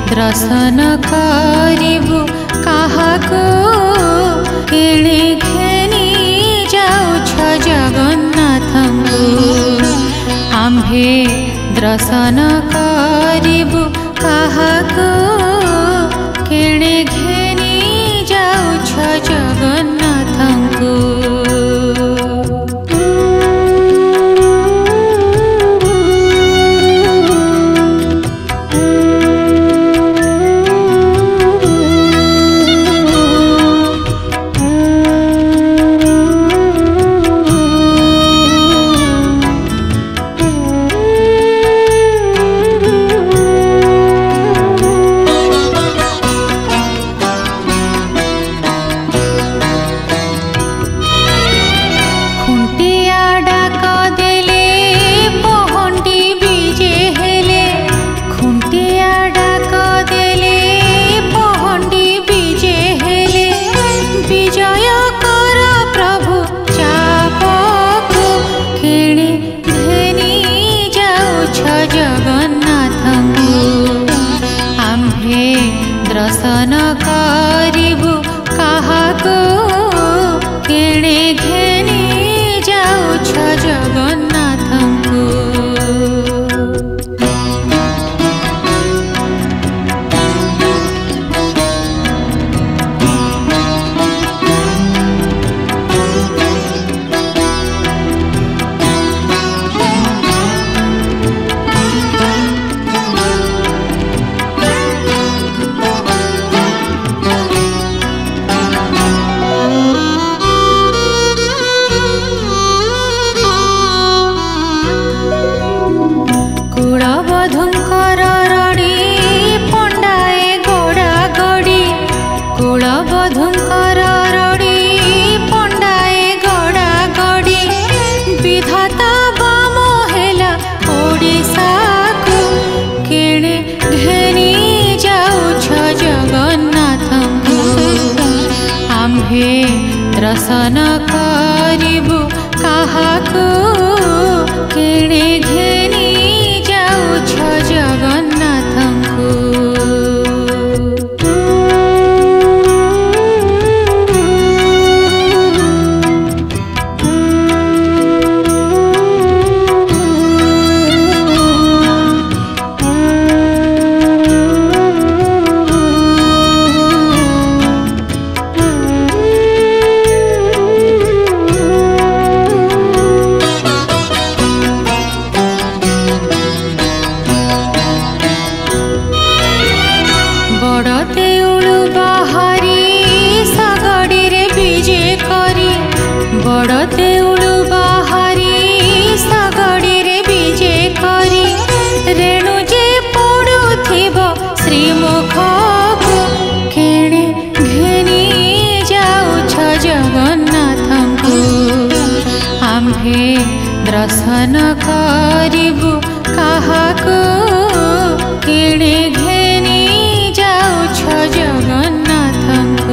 दर्शन करिबु काहाको एणे घेनी जाउछ जगन्नाथंकु आम्भे दर्शन करिबु काहाको एणे घेनी जाउछ जगन्नाथंकु दर्शन करिबु काहाको एणे घेनी जाउछ जगन्नाथंकु दर्शन करिबु काहाको एणे घेनी जाउछ जगन्नाथंकु दर्शन करिबु काहाको एणे घेनी जाउछ जगन्नाथंकु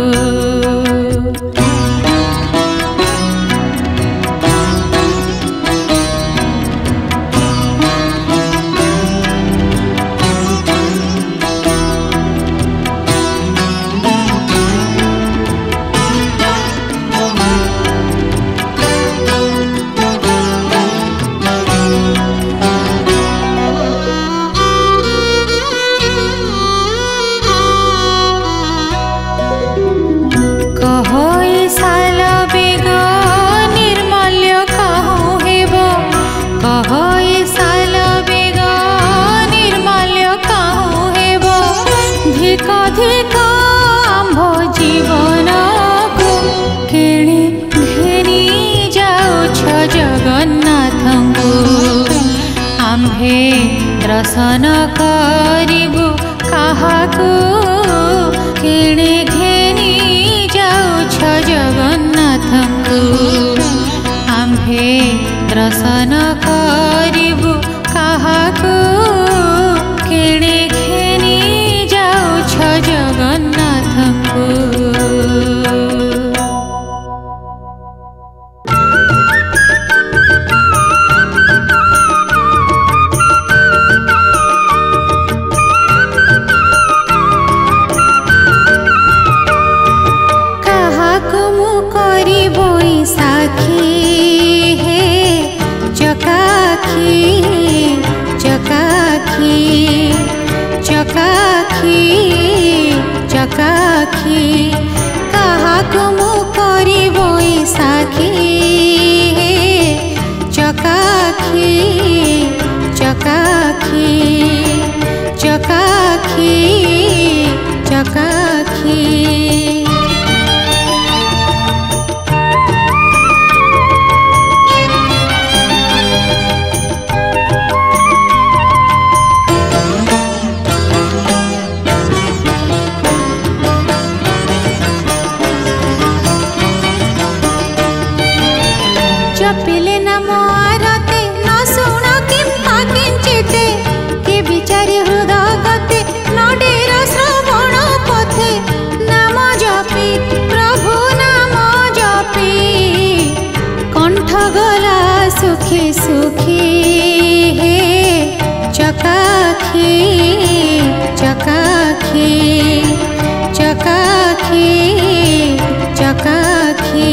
दर्शन करिबु काहाको एणे घेनी जाउछ जगन्नाथंकु आम्भे दर्शन करिबु काहाको एणे घेनी जाउछ जगन्नाथंकु चकाखी चकाखी काहाकु मु करिबोई साखी चकाखी चकाखी चकाखी चकाखी जपिले नम आरते न शुण किंपा किंचिते के विचारे हृदय गते नडेर श्रवण पथे नाम जपी प्रभु नाम जपी कंठ गला सुखी सुखी हे चकाखी चकाखी चकाखी चकाखी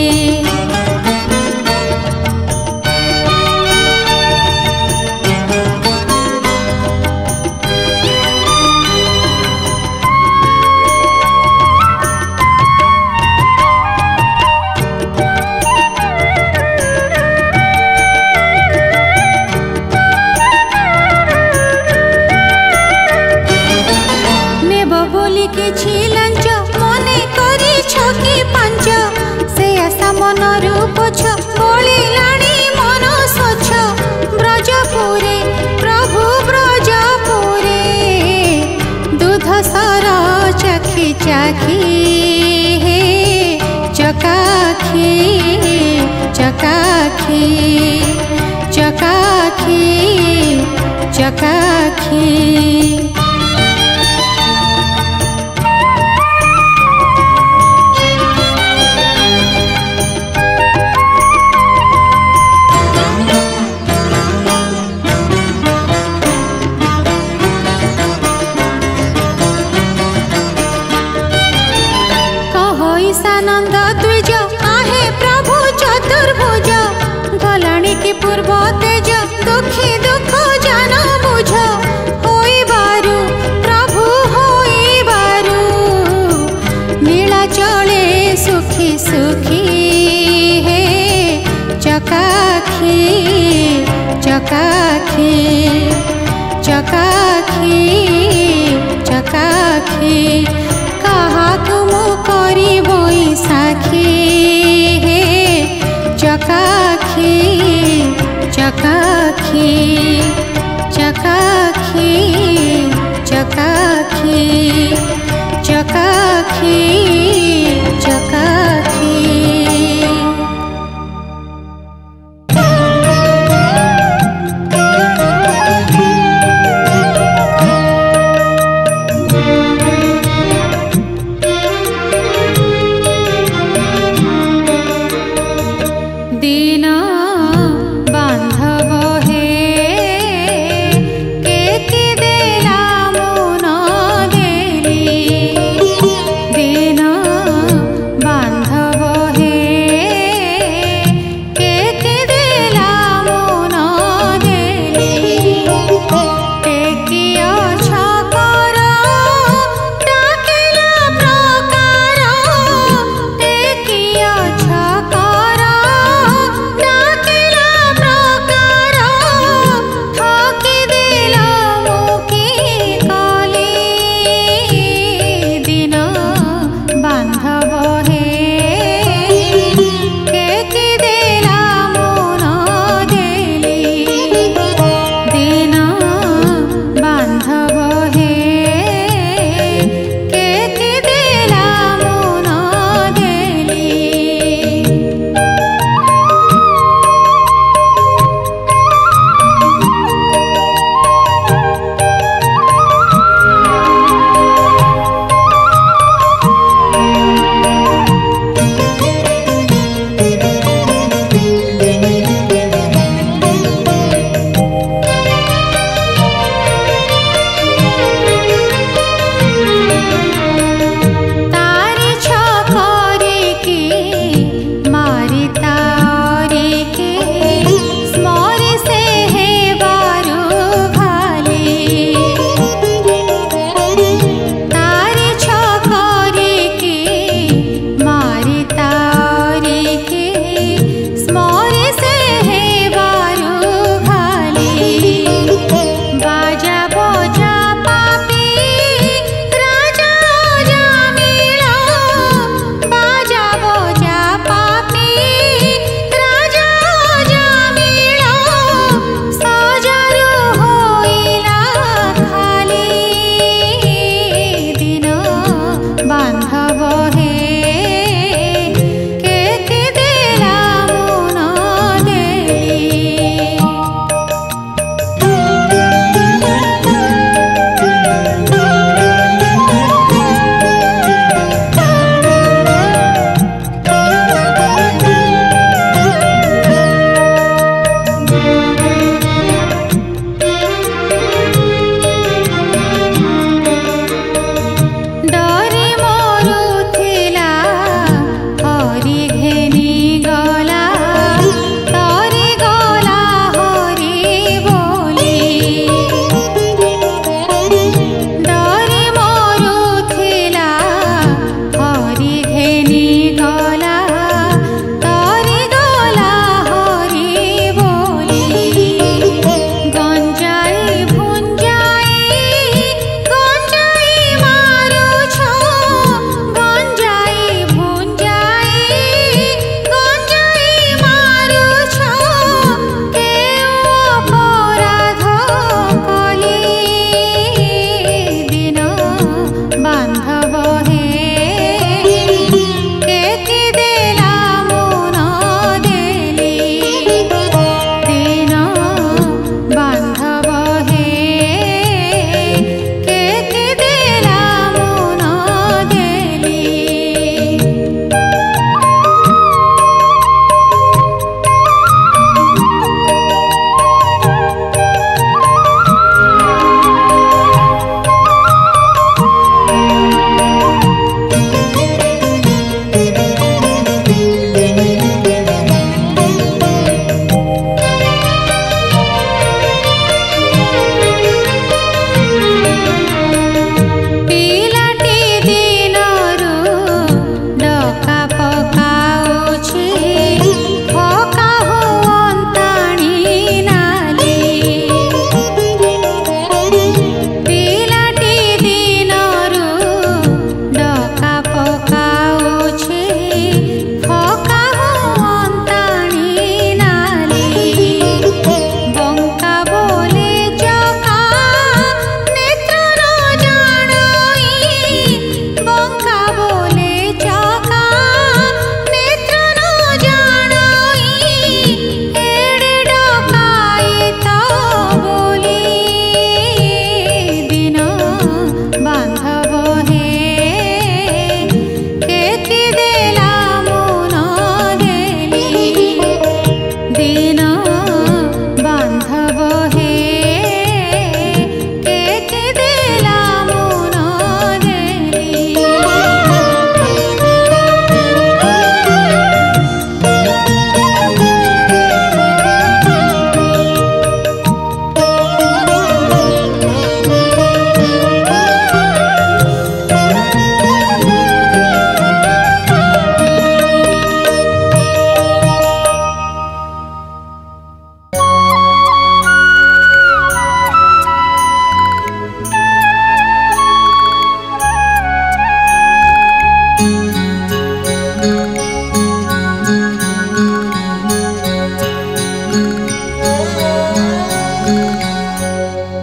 चाखी हे चकाखी चकाखी चकाखी चकाखी नंद द्विज आहे प्रभु चतुर्भुज गलाणी की पूर्व तेज दुखी दुख जान बुझ होई बारू प्रभु होई बारू नीला चले सुखी सुखी हे चकाखी चकाखी चकाखी चकाखी काहाकु मु करिबोई साखी हे चकाखी चकाखी चकाखी चकाखी चकाखी चकाखी देली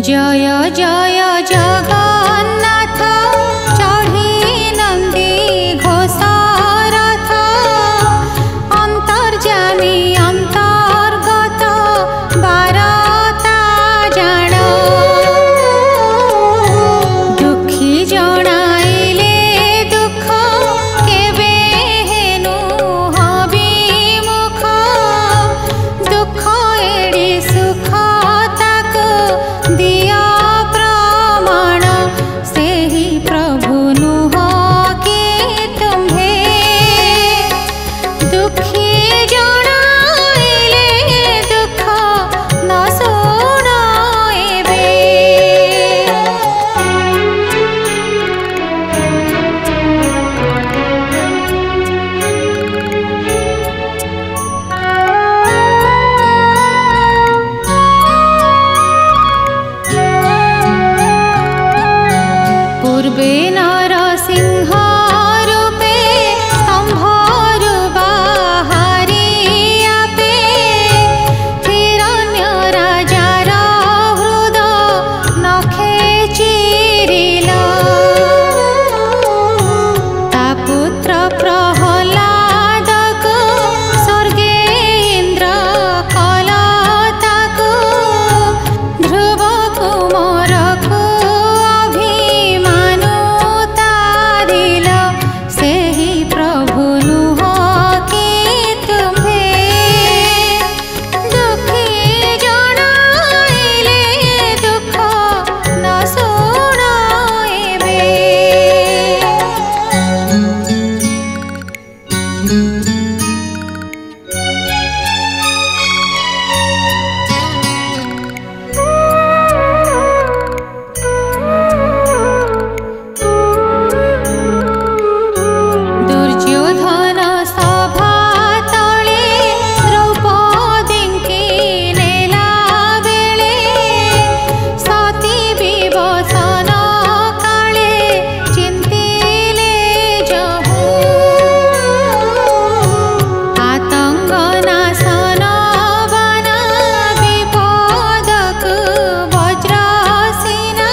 जय जय जगन्नाथ चढ़ी नंदी घोषरथ अंतर्जामी अंतर्गत बारता जान दुखी जणाइले दुख केबे हेनु हबी मुख दुख एड़ी सुख ताको दिया प्रमाण से ही प्रभु नुह के तुम्हे दुखी जणाइले दुख न शुणाइबे। पूर्वे नरसिंह रूपे स्तंभरु बाहारी आपे हिरण्य राजार हृद नखे चिरिल ता पुत्र प्रहलादको स्वर्गे इंद्र कलताको ध्रुव कुमारको अभिमानु तारिल से ही प्रभु नुह के तुम्हे दुखी जणाइले दुख न शुणाइबे। दुर्योधन सभा तले द्रौपदींकी नेला बेले सती विवसन काले चिंतिले जहु आतंक नाशन वन विपदक वज्रसेना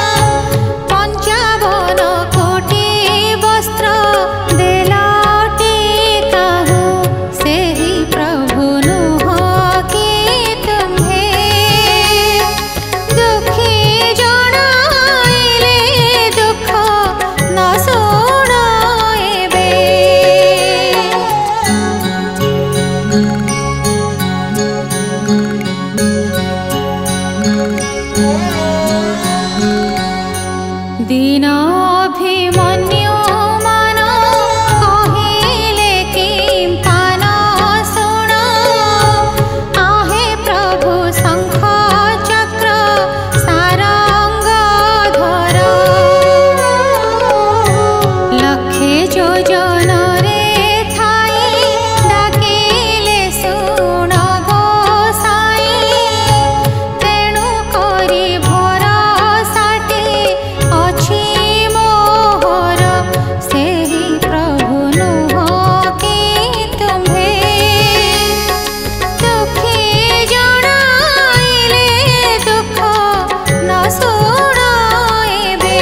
पंचावन कोटि वस्त्र देलटी कहु से ही प्रभु नुह के तुम्हे दुखी जणाइले दुख न शुणाइबे। दीन अभिमन्यु मन कहिले किं पान शुण आहे प्रभु शंख चक्र सारंग धर लक्षे योजन रे थाई डाकिले शुण गोसाई तेणु करी भरसाटी अछि मोहर से ही प्रभु नुह के तुम्हे दुखी जणाइले दुख न शुणाइबे।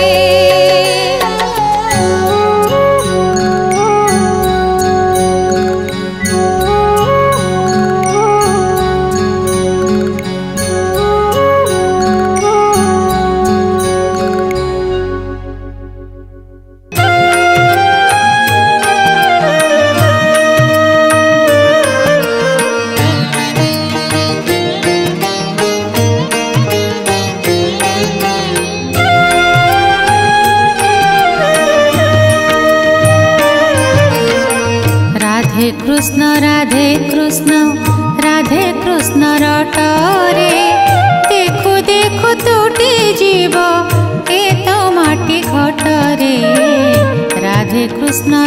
राधे कृष्ण राधे कृष्ण राधे कृष्ण रटरे देखु देखु तुटी जीव ए तो माटी घटरे। राधे कृष्ण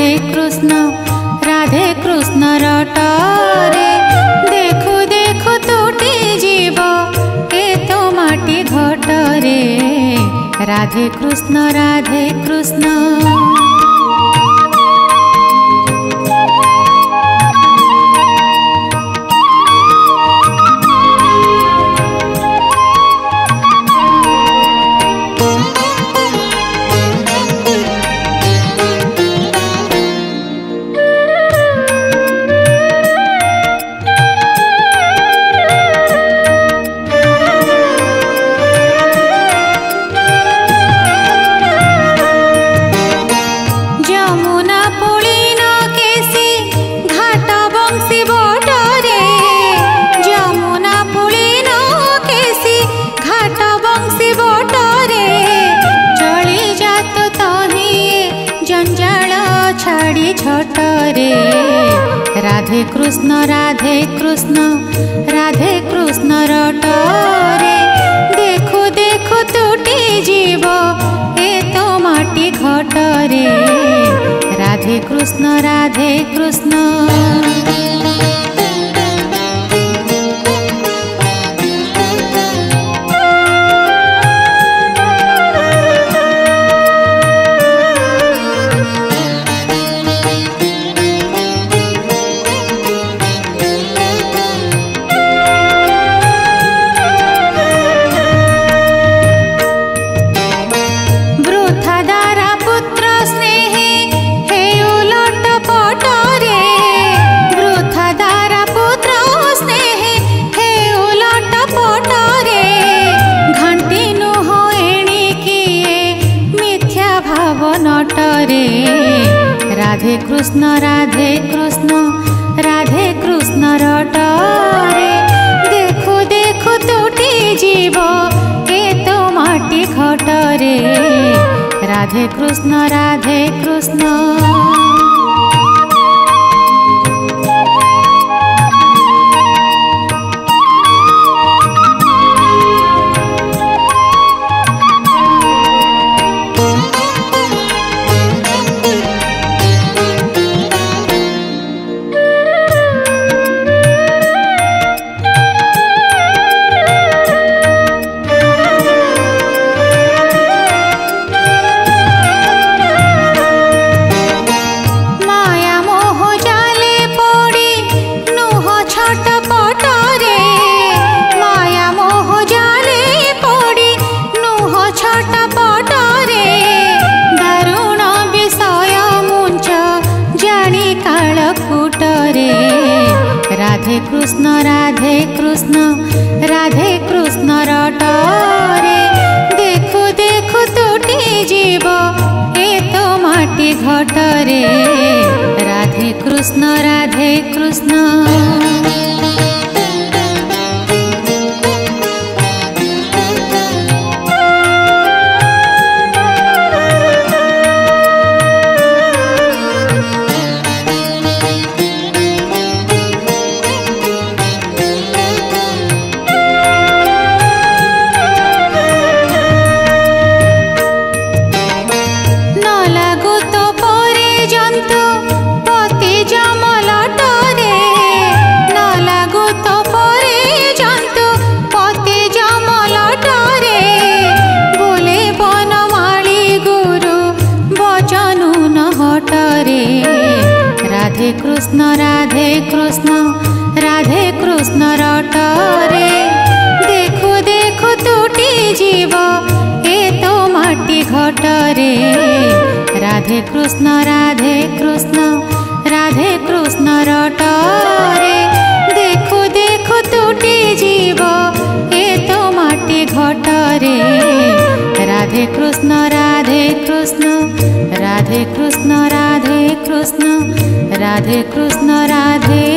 राधे कृष्ण रटरे देखु देखु तुटी जीव ए तो माटी घटरे। राधे कृष्ण राधे कृष्ण। कृष्ण राधे कृष्ण रटरे देखु देखु तुटी जीव ए तो माटी घटरे राधे कृष्ण राधे कृष्ण। राधे कृष्ण रटरे देखु देखु तुटी जीव ए तो माटी घटरे राधे कृष्ण राधे कृष्ण। राधे कृष्ण रटरे देखु देखु तुटी जीव ए तो माटी घटरे राधे कृष्ण राधे कृष्ण। राधे कृष्ण रटरे देखु देखु तुटी जीव ए तो माटी घटरे राधे कृष्ण रटरे देखु देखु तुटी जीव ए तो माटी घटरे राधे कृष्ण राधे कृष्ण राधे कृष्ण राधे कृष्ण राधे कृष्ण राधे।